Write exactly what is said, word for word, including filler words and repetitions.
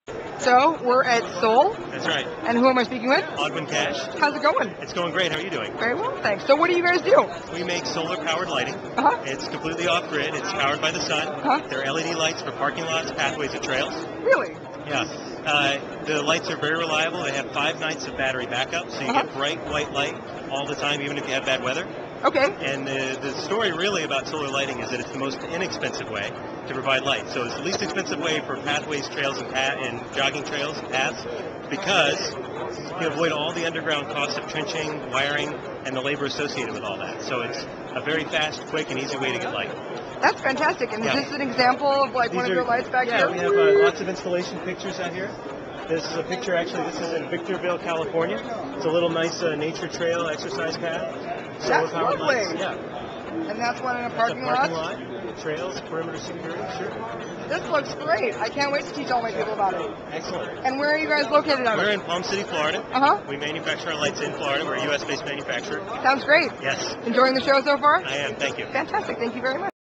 So, we're at Seoul, That's right. and who am I speaking with? Ogden Cash. How's it going? It's going great. How are you doing? Very well, thanks. So what do you guys do? We make solar-powered lighting. Uh-huh. It's completely off-grid. It's powered by the sun. Uh-huh. They're L E D lights for parking lots, pathways, and trails. Really? Yeah. Uh, the lights are very reliable. They have five nights of battery backup, so you Uh-huh. get bright white light all the time, even if you have bad weather. Okay. And the, the story really about solar lighting is that it's the most inexpensive way to provide light. So it's the least expensive way for pathways, trails, and, path, and jogging trails and paths because you avoid all the underground costs of trenching, wiring, and the labor associated with all that. So it's a very fast, quick, and easy way to get light. That's fantastic. And Yeah. is this an example of like These one of are- your lights back yeah, here? we have uh, lots of installation pictures out here. This is a picture, actually, this is in Victorville, California. It's a little nice uh, nature trail exercise path. That's Solar-powered lovely. lights. Yeah. And that's one in a It's parking, a parking lot? lot, trails, perimeter security, sure. This looks great. I can't wait to teach all my people about it. Excellent. And where are you guys located out of? We're in Palm City, Florida. Uh-huh. We manufacture our lights in Florida. We're a U S-based manufacturer. Sounds great. Yes, Enjoying the show so far? I am. Thank you. Fantastic. Thank you very much.